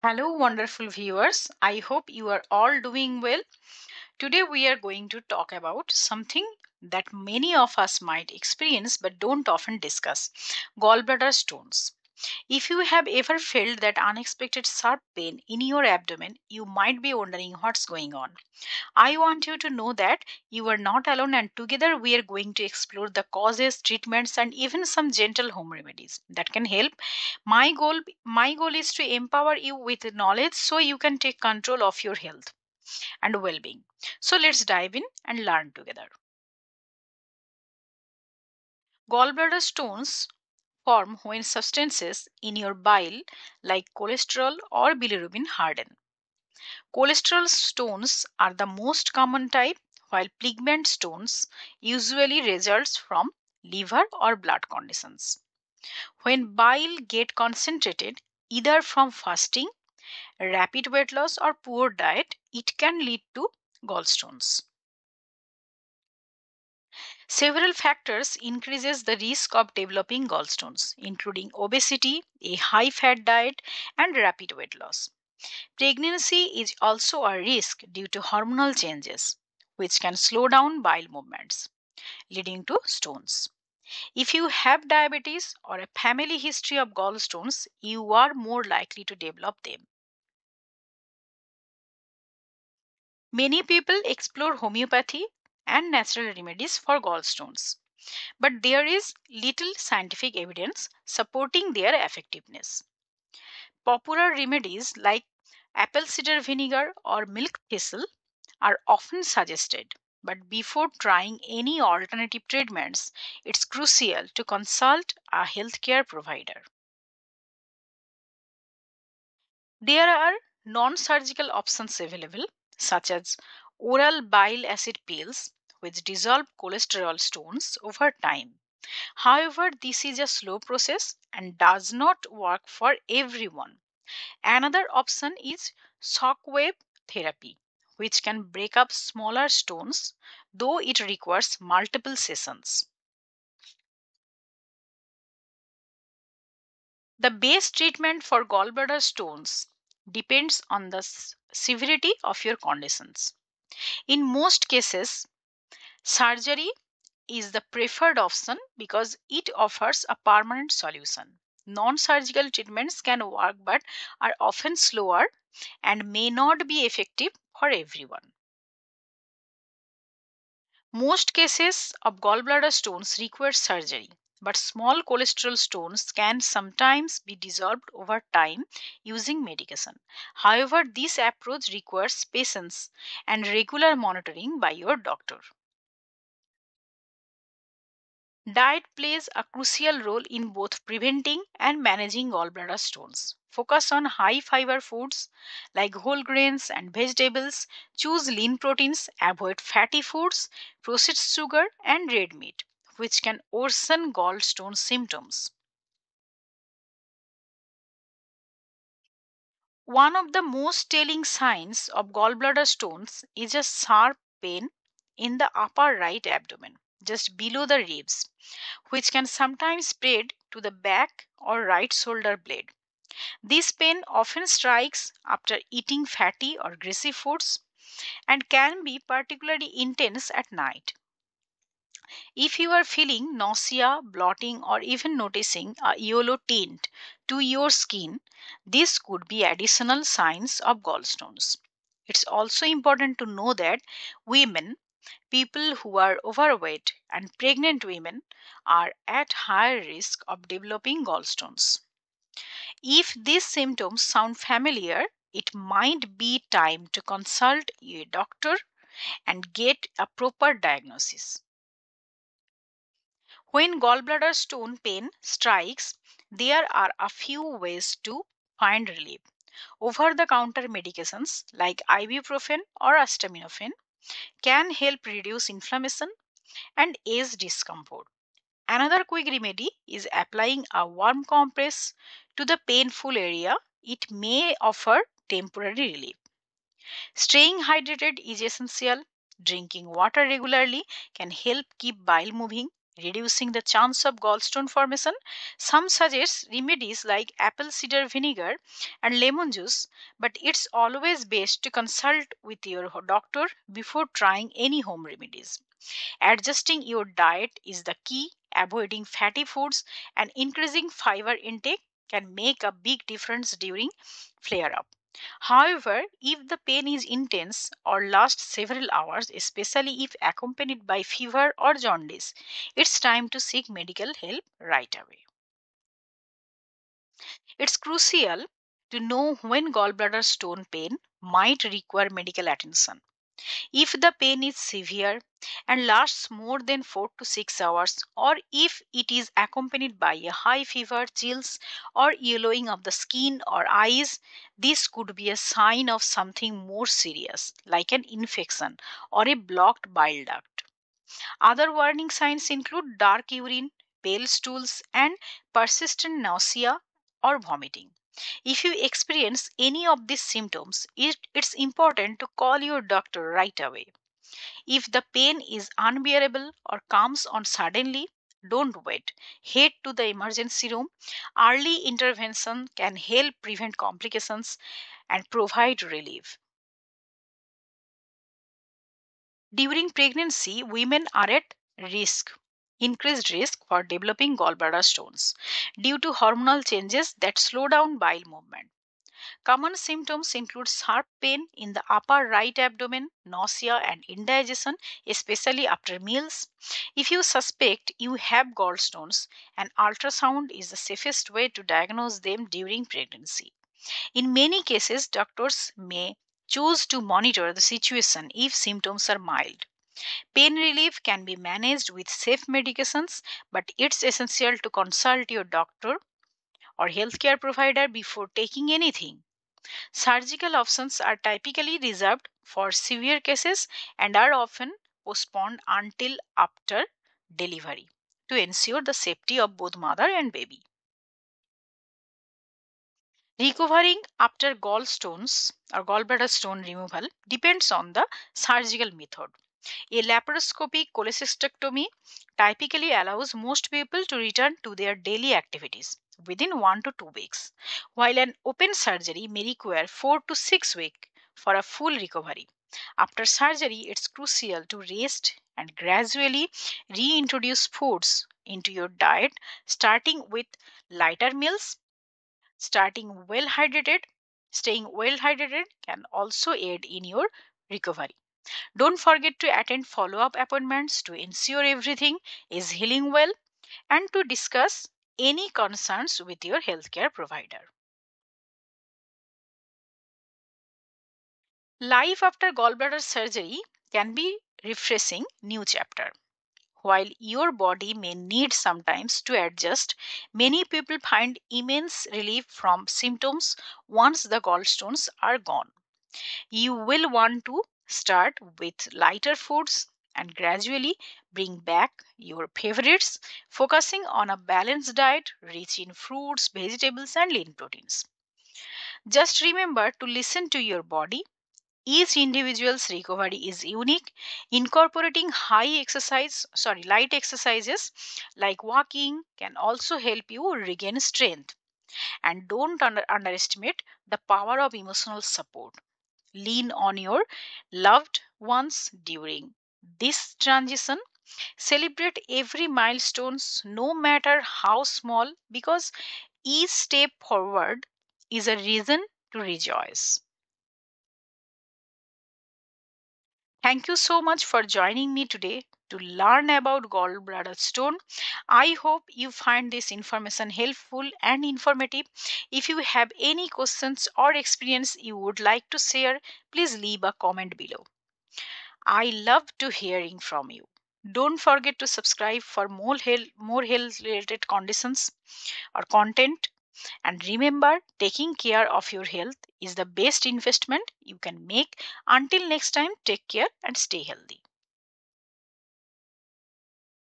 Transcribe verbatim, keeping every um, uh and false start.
Hello, wonderful viewers. I hope you are all doing well. Today, we are going to talk about something that many of us might experience but don't often discuss: gallbladder stones. If you have ever felt that unexpected sharp pain in your abdomen, you might be wondering what's going on. I want you to know that you are not alone, and together we are going to explore the causes, treatments, and even some gentle home remedies that can help. My goal, my goal is to empower you with knowledge so you can take control of your health and well-being. So let's dive in and learn together. Gallbladder stones form when substances in your bile, like cholesterol or bilirubin, harden. Cholesterol stones are the most common type, while pigment stones usually results from liver or blood conditions. When bile get concentrated either from fasting, rapid weight loss, or poor diet, it can lead to gallstones. Several factors increases the risk of developing gallstones, including obesity, a high-fat diet, and rapid weight loss. Pregnancy is also a risk due to hormonal changes, which can slow down bile movements, leading to stones. If you have diabetes or a family history of gallstones, you are more likely to develop them. Many people explore homeopathy and natural remedies for gallstones, but there is little scientific evidence supporting their effectiveness. Popular remedies like apple cider vinegar or milk thistle are often suggested, but before trying any alternative treatments, it's crucial to consult a healthcare provider. There are non surgical options available, such as oral bile acid pills, which dissolve cholesterol stones over time. However, this is a slow process and does not work for everyone. Another option is shockwave therapy, which can break up smaller stones, though it requires multiple sessions. The best treatment for gallbladder stones depends on the s- severity of your conditions. In most cases, surgery is the preferred option because it offers a permanent solution. Non surgical treatments can work but are often slower and may not be effective for everyone. Most cases of gallbladder stones require surgery, but small cholesterol stones can sometimes be dissolved over time using medication. However, this approach requires patience and regular monitoring by your doctor. Diet plays a crucial role in both preventing and managing gallbladder stones. Focus on high fiber foods like whole grains and vegetables. Choose lean proteins, avoid fatty foods, processed sugar, and red meat, which can worsen gallstone symptoms. One of the most telling signs of gallbladder stones is a sharp pain in the upper right abdomen, just below the ribs, which can sometimes spread to the back or right shoulder blade. This pain often strikes after eating fatty or greasy foods and can be particularly intense at night. If you are feeling nausea, bloating, or even noticing a yellow tint to your skin, this could be additional signs of gallstones. It's also important to know that women, people who are overweight, and pregnant women are at higher risk of developing gallstones. If these symptoms sound familiar, it might be time to consult a doctor and get a proper diagnosis. When gallbladder stone pain strikes, there are a few ways to find relief. Over the counter medications like ibuprofen or acetaminophen can help reduce inflammation and ease discomfort. Another quick remedy is applying a warm compress to the painful area. It may offer temporary relief. Staying hydrated is essential. Drinking water regularly can help keep bile moving reducing the chance of gallstone formation. Some suggest remedies like apple cider vinegar and lemon juice, but it's always best to consult with your doctor before trying any home remedies. Adjusting your diet is the key. Avoiding fatty foods and increasing fiber intake can make a big difference during flare up. However, if the pain is intense or lasts several hours, especially if accompanied by fever or jaundice, it's time to seek medical help right away. It's crucial to know when gallbladder stone pain might require medical attention. If the pain is severe and lasts more than four to six hours, or if it is accompanied by a high fever, chills, or yellowing of the skin or eyes, this could be a sign of something more serious, like an infection or a blocked bile duct. Other warning signs include dark urine, pale stools, and persistent nausea or vomiting. If you experience any of these symptoms, it, it's important to call your doctor right away. If the pain is unbearable or comes on suddenly, don't wait. Head to the emergency room. Early intervention can help prevent complications and provide relief. During pregnancy, women are at risk, increased risk for developing gallbladder stones due to hormonal changes that slow down bile movement. Common symptoms include sharp pain in the upper right abdomen, nausea, and indigestion, especially after meals. If you suspect you have gallstones, an ultrasound is the safest way to diagnose them during pregnancy. In many cases, doctors may choose to monitor the situation if symptoms are mild. Pain relief can be managed with safe medications, but it's essential to consult your doctor or healthcare provider before taking anything. Surgical options are typically reserved for severe cases and are often postponed until after delivery to ensure the safety of both mother and baby. Recovering after gallstones or gallbladder stone removal depends on the surgical method. A laparoscopic cholecystectomy typically allows most people to return to their daily activities within one to two weeks, while an open surgery may require four to six weeks for a full recovery. After surgery, it's crucial to rest and gradually reintroduce foods into your diet, starting with lighter meals. Starting well hydrated, staying well hydrated can also aid in your recovery. Don't forget to attend follow up appointments to ensure everything is healing well and to discuss any concerns with your healthcare provider. Life after gallbladder surgery can be refreshing new chapter. While your body may need sometimes to adjust, many people find immense relief from symptoms once the gallstones are gone. You will want to start with lighter foods and gradually bring back your favorites, focusing on a balanced diet rich in fruits, vegetables, and lean proteins. Just remember to listen to your body. Each individual's recovery is unique. Incorporating high exercise, sorry, light exercises like walking can also help you regain strength. And don't under- underestimate the power of emotional support. Lean on your loved ones during this transition. Celebrate every milestones, no matter how small, because each step forward is a reason to rejoice. Thank you so much for joining me today to learn about gallbladder stone. I hope you find this information helpful and informative. If you have any questions or experience you would like to share, please leave a comment below. I love to hearing from you. Don't forget to subscribe for more health, more health related conditions or content. And remember, taking care of your health is the best investment you can make. Until next time, take care and stay healthy.